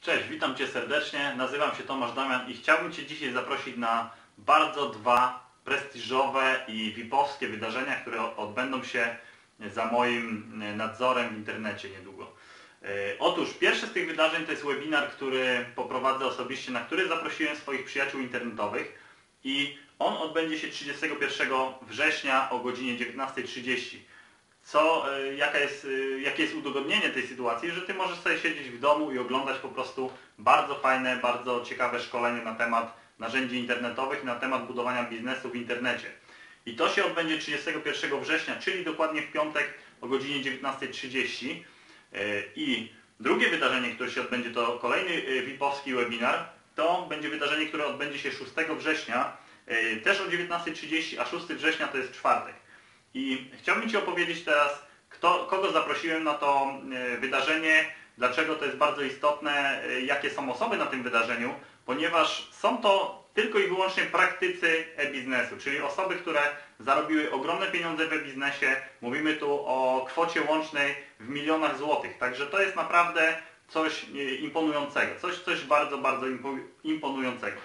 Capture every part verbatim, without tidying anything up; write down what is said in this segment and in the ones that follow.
Cześć, witam Cię serdecznie, nazywam się Tomasz Damian i chciałbym Cię dzisiaj zaprosić na bardzo dwa prestiżowe i V I P-owskie wydarzenia, które odbędą się za moim nadzorem w internecie niedługo. Otóż pierwsze z tych wydarzeń to jest webinar, który poprowadzę osobiście, na który zaprosiłem swoich przyjaciół internetowych i on odbędzie się trzydziestego pierwszego września o godzinie dziewiętnastej trzydzieści. Co, jaka jest, jakie jest udogodnienie tej sytuacji, że Ty możesz sobie siedzieć w domu i oglądać po prostu bardzo fajne, bardzo ciekawe szkolenie na temat narzędzi internetowych, na temat budowania biznesu w internecie. I to się odbędzie trzydziestego pierwszego września, czyli dokładnie w piątek o godzinie dziewiętnastej trzydzieści. I drugie wydarzenie, które się odbędzie, to kolejny V I P-owski webinar. To będzie wydarzenie, które odbędzie się szóstego września, też o dziewiętnastej trzydzieści, a szóstego września to jest czwartek. I chciałbym Ci opowiedzieć teraz, kto, kogo zaprosiłem na to wydarzenie, dlaczego to jest bardzo istotne, jakie są osoby na tym wydarzeniu, ponieważ są to tylko i wyłącznie praktycy e-biznesu, czyli osoby, które zarobiły ogromne pieniądze w e-biznesie. Mówimy tu o kwocie łącznej w milionach złotych, także to jest naprawdę coś imponującego, coś, coś bardzo, bardzo imponującego.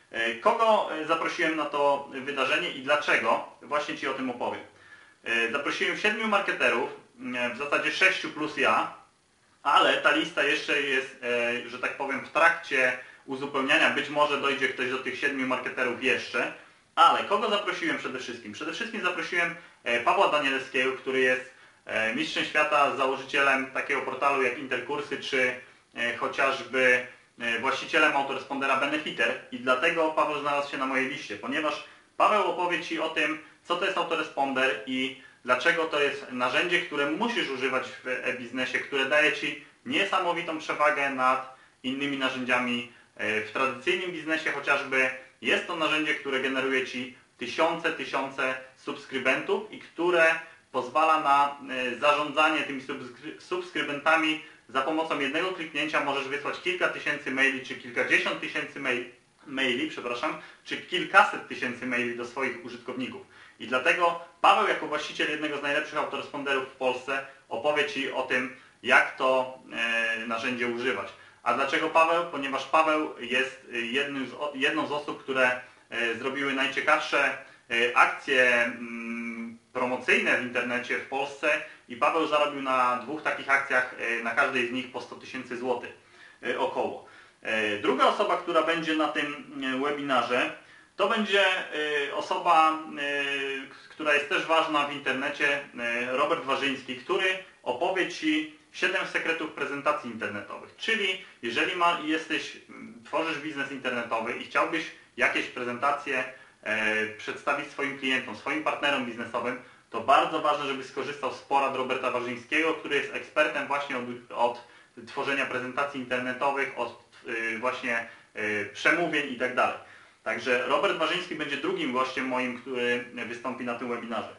Kogo zaprosiłem na to wydarzenie i dlaczego? Właśnie Ci o tym opowiem. Zaprosiłem siedmiu marketerów, w zasadzie sześciu plus ja, ale ta lista jeszcze jest, że tak powiem, w trakcie uzupełniania. Być może dojdzie ktoś do tych siedmiu marketerów jeszcze. Ale kogo zaprosiłem przede wszystkim? Przede wszystkim zaprosiłem Pawła Danielewskiego, który jest mistrzem świata, założycielem takiego portalu jak Interkursy, czy chociażby właścicielem autorespondera Benefiter. I dlatego Paweł znalazł się na mojej liście, ponieważ Paweł opowie Ci o tym, co to jest autoresponder i dlaczego to jest narzędzie, które musisz używać w e-biznesie, które daje Ci niesamowitą przewagę nad innymi narzędziami w tradycyjnym biznesie chociażby. Jest to narzędzie, które generuje Ci tysiące, tysiące subskrybentów i które pozwala na zarządzanie tymi subskrybentami. Za pomocą jednego kliknięcia możesz wysłać kilka tysięcy maili, czy kilkadziesiąt tysięcy maili, maili, przepraszam, czy kilkaset tysięcy maili do swoich użytkowników. I dlatego Paweł, jako właściciel jednego z najlepszych autoresponderów w Polsce, opowie Ci o tym, jak to e, narzędzie używać. A dlaczego Paweł? Ponieważ Paweł jest jednym z, jedną z osób, które e, zrobiły najciekawsze e, akcje mm, promocyjne w internecie w Polsce i Paweł zarobił na dwóch takich akcjach, e, na każdej z nich po sto tysięcy złotych e, około. E, druga osoba, która będzie na tym webinarze, to będzie osoba, która jest też ważna w internecie, Robert Warzyński, który opowie Ci siedem sekretów prezentacji internetowych. Czyli jeżeli ma, jesteś, tworzysz biznes internetowy i chciałbyś jakieś prezentacje przedstawić swoim klientom, swoim partnerom biznesowym, to bardzo ważne, żebyś skorzystał z porad Roberta Warzyńskiego, który jest ekspertem właśnie od, od tworzenia prezentacji internetowych, od właśnie przemówień i tak dalej. Także Robert Warzyński będzie drugim gościem moim, który wystąpi na tym webinarze.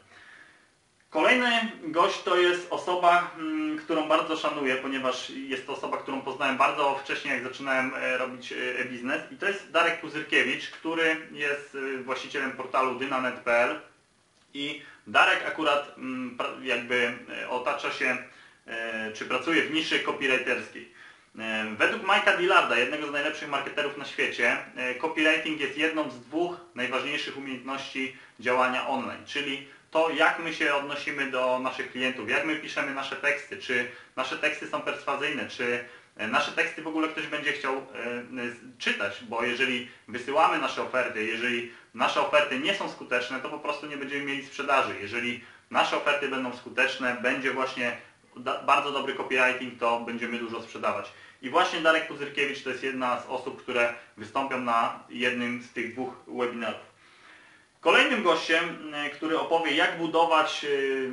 Kolejny gość to jest osoba, którą bardzo szanuję, ponieważ jest to osoba, którą poznałem bardzo wcześnie, jak zaczynałem robić e-biznes. I to jest Darek Puzyrkiewicz, który jest właścicielem portalu dynanet kropka p l. I Darek akurat jakby otacza się, czy pracuje w niszy copywriterskiej. Według Mike'a Dillarda, jednego z najlepszych marketerów na świecie, copywriting jest jedną z dwóch najważniejszych umiejętności działania online, czyli to, jak my się odnosimy do naszych klientów, jak my piszemy nasze teksty, czy nasze teksty są perswazyjne, czy nasze teksty w ogóle ktoś będzie chciał czytać, bo jeżeli wysyłamy nasze oferty, jeżeli nasze oferty nie są skuteczne, to po prostu nie będziemy mieli sprzedaży. Jeżeli nasze oferty będą skuteczne, będzie właśnie bardzo dobry copywriting, to będziemy dużo sprzedawać. I właśnie Darek Puzyrkiewicz to jest jedna z osób, które wystąpią na jednym z tych dwóch webinarów. Kolejnym gościem, który opowie, jak budować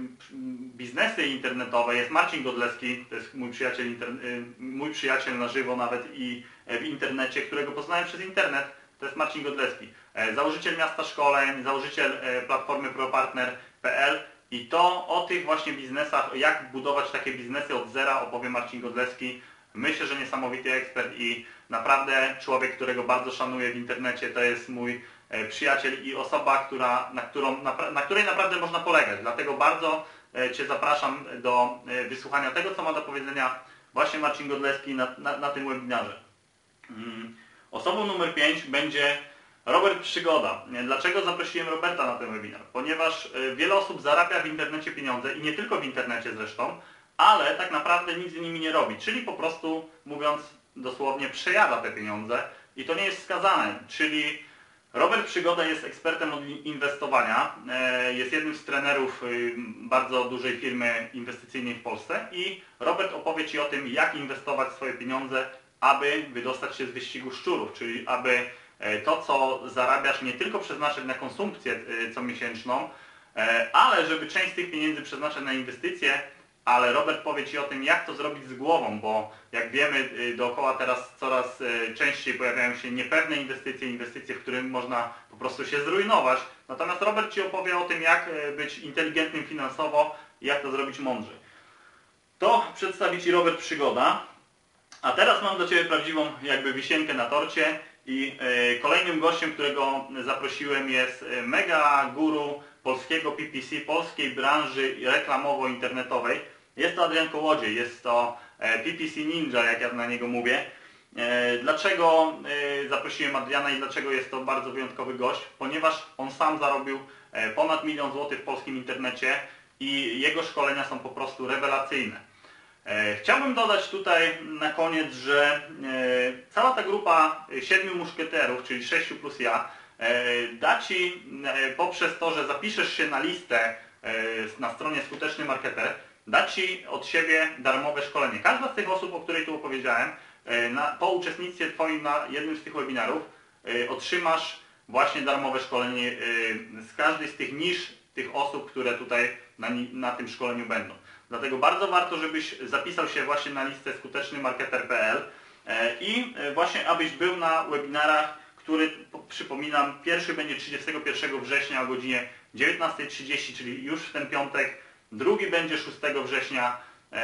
biznesy internetowe, jest Marcin Godlewski. To jest mój przyjaciel, mój przyjaciel na żywo nawet i w internecie, którego poznałem przez internet. To jest Marcin Godlewski, założyciel Miasta Szkoleń, założyciel platformy propartner kropka p l. I to o tych właśnie biznesach, jak budować takie biznesy od zera, opowie Marcin Godlewski. Myślę, że niesamowity ekspert i naprawdę człowiek, którego bardzo szanuję w internecie. To jest mój przyjaciel i osoba, która, na, którą, na, na której naprawdę można polegać. Dlatego bardzo Cię zapraszam do wysłuchania tego, co ma do powiedzenia właśnie Marcin Godlewski na, na, na tym webinarze. Osobą numer pięć będzie Robert Przygoda. Dlaczego zaprosiłem Roberta na ten webinar? Ponieważ wiele osób zarabia w internecie pieniądze i nie tylko w internecie zresztą, ale tak naprawdę nic z nimi nie robi, czyli po prostu, mówiąc dosłownie, przejada te pieniądze i to nie jest wskazane, czyli Robert Przygoda jest ekspertem od inwestowania, jest jednym z trenerów bardzo dużej firmy inwestycyjnej w Polsce i Robert opowie Ci o tym, jak inwestować swoje pieniądze, aby wydostać się z wyścigu szczurów, czyli aby to, co zarabiasz, nie tylko przeznaczyć na konsumpcję comiesięczną, ale żeby część z tych pieniędzy przeznaczać na inwestycje, ale Robert powie Ci o tym, jak to zrobić z głową, bo jak wiemy, dookoła teraz coraz częściej pojawiają się niepewne inwestycje, inwestycje, w których można po prostu się zrujnować. Natomiast Robert Ci opowie o tym, jak być inteligentnym finansowo i jak to zrobić mądrze. To przedstawi Ci Robert Przygoda. A teraz mam dla Ciebie prawdziwą jakby wisienkę na torcie i kolejnym gościem, którego zaprosiłem, jest mega guru polskiego P P C, polskiej branży reklamowo-internetowej. Jest to Adrian Kołodziej, jest to P P C Ninja, jak ja na niego mówię. Dlaczego zaprosiłem Adriana i dlaczego jest to bardzo wyjątkowy gość? Ponieważ on sam zarobił ponad milion złotych w polskim internecie i jego szkolenia są po prostu rewelacyjne. Chciałbym dodać tutaj na koniec, że cała ta grupa siedmiu muszkieterów, czyli sześciu plus ja, da Ci poprzez to, że zapiszesz się na listę na stronie Skuteczny Marketer, da Ci od siebie darmowe szkolenie. Każda z tych osób, o której tu opowiedziałem, na, po uczestnictwie Twoim na jednym z tych webinarów otrzymasz właśnie darmowe szkolenie z każdej z tych nisz, tych osób, które tutaj na, na tym szkoleniu będą. Dlatego bardzo warto, żebyś zapisał się właśnie na listę skuteczny marketer kropka p l i właśnie abyś był na webinarach, który, przypominam, pierwszy będzie trzydziestego pierwszego września o godzinie dziewiętnastej trzydzieści, czyli już w ten piątek, drugi będzie szóstego września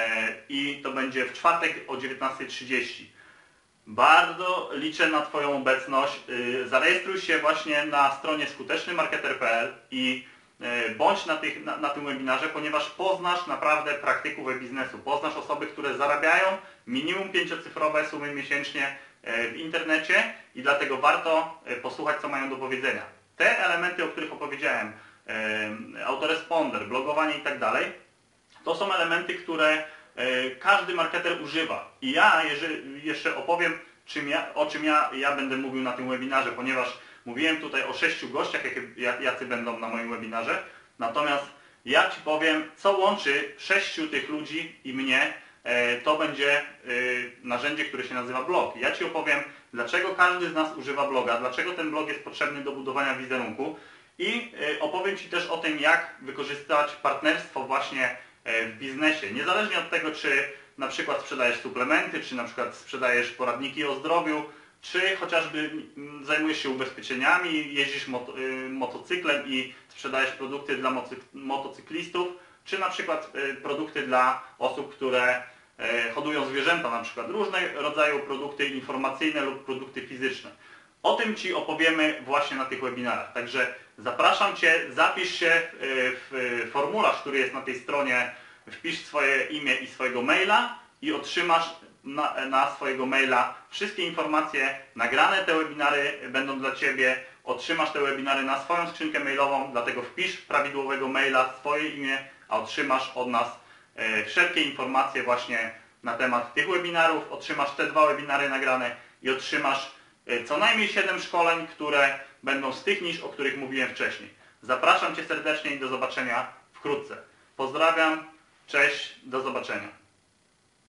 i to będzie w czwartek o dziewiętnastej trzydzieści. Bardzo liczę na Twoją obecność. Zarejestruj się właśnie na stronie skuteczny marketer kropka p l i bądź na, tych, na, na tym webinarze, ponieważ poznasz naprawdę praktyków e-biznesu. Poznasz osoby, które zarabiają minimum pięciocyfrowe sumy miesięcznie w internecie i dlatego warto posłuchać, co mają do powiedzenia. Te elementy, o których opowiedziałem, autoresponder, blogowanie i tak dalej, to są elementy, które każdy marketer używa. I ja jeżeli jeszcze opowiem, czym ja, o czym ja, ja będę mówił na tym webinarze, ponieważ mówiłem tutaj o sześciu gościach, jakie, jacy będą na moim webinarze. Natomiast ja Ci powiem, co łączy sześciu tych ludzi i mnie. To będzie narzędzie, które się nazywa blog. Ja Ci opowiem, dlaczego każdy z nas używa bloga, dlaczego ten blog jest potrzebny do budowania wizerunku i opowiem Ci też o tym, jak wykorzystać partnerstwo właśnie w biznesie. Niezależnie od tego, czy na przykład sprzedajesz suplementy, czy na przykład sprzedajesz poradniki o zdrowiu, czy chociażby zajmujesz się ubezpieczeniami, jeździsz moto, motocyklem i sprzedajesz produkty dla motocyklistów, czy na przykład produkty dla osób, które hodują zwierzęta, na przykład różnego rodzaju produkty informacyjne lub produkty fizyczne. O tym Ci opowiemy właśnie na tych webinarach. Także zapraszam Cię, zapisz się w formularz, który jest na tej stronie, wpisz swoje imię i swojego maila i otrzymasz na, na swojego maila wszystkie informacje, nagrane te webinary będą dla Ciebie, otrzymasz te webinary na swoją skrzynkę mailową, dlatego wpisz prawidłowego maila, swoje imię, a otrzymasz od nas e, wszelkie informacje właśnie na temat tych webinarów, otrzymasz te dwa webinary nagrane i otrzymasz e, co najmniej siedem szkoleń, które będą z tych nisz, o których mówiłem wcześniej. Zapraszam Cię serdecznie i do zobaczenia wkrótce. Pozdrawiam